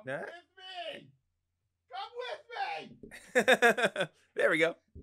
Nah. With me. Come with me. There we go.